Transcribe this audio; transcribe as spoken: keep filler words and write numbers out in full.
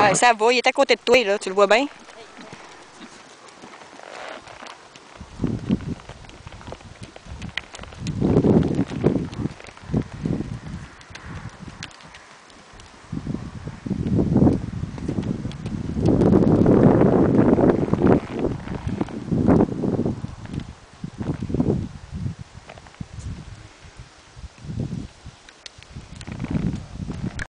Ouais, ça va, il est à côté de toi, là, tu le vois bien?